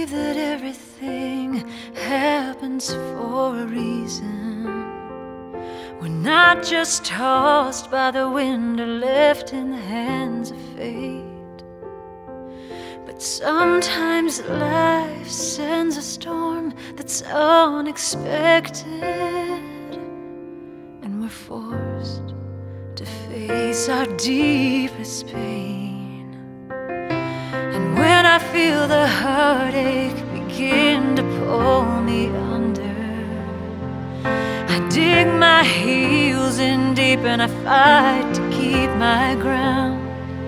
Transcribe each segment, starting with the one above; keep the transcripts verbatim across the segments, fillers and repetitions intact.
believe that everything happens for a reason. We're not just tossed by the wind or left in the hands of fate. But sometimes life sends a storm that's unexpected, and we're forced to face our deepest pain. And when I feel the heartache begin to pull me under, I dig my heels in deep and I fight to keep my ground.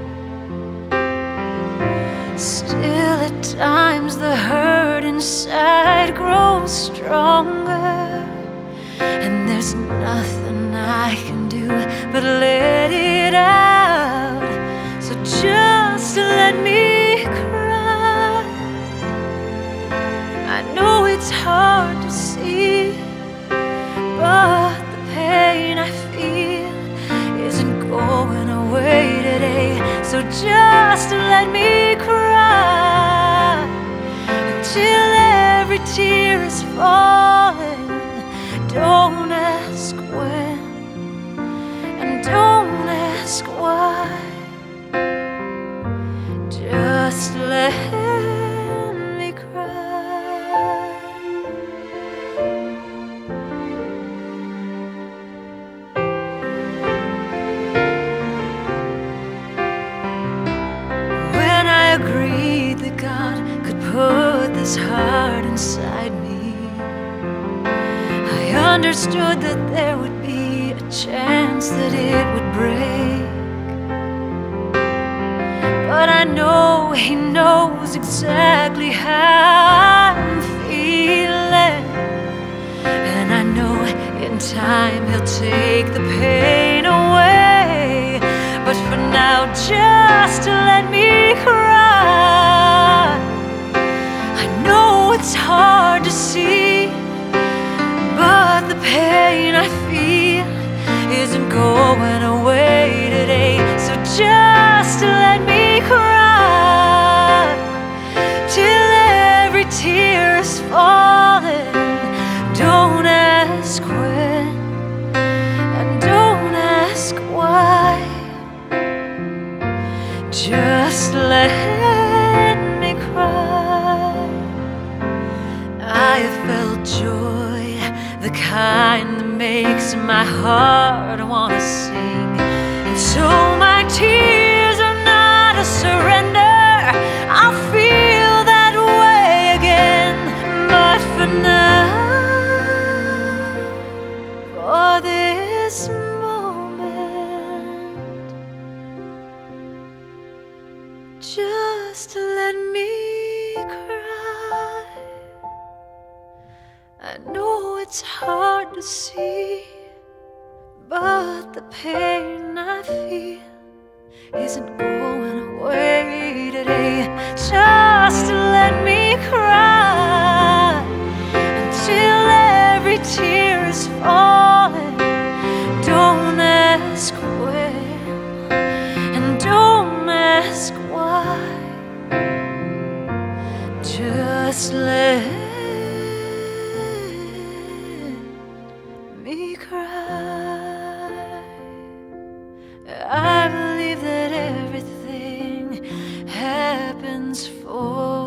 Still at times the hurt inside grows stronger, and there's nothing I can do but let it out. So just let me cry. I know it's hard to see, but the pain I feel isn't going away today. So just let me cry until every tear is falling. Don't ask when, and don't ask why. Just let me cry. When I agreed that God could put this heart inside me, I understood that there would be a chance that it would break. But I know He knows exactly how I'm feeling, and I know in time He'll take the pain away. But for now, just let me cry. I know it's hard to see, but the pain I feel isn't going away today. So just let me cry till every tear is falling. Don't ask when, and don't ask why. Just let me cry. I have felt joy, the kind that makes my heart wanna sing. And so my tears are not a surrender. I'll feel that way again. But for now, for this moment, just let me cry. I know it's hard to see, but the pain I feel isn't going away today. Just let me cry until every tear is falling. Don't ask when, and don't ask why. Just let me cry. I believe that everything happens for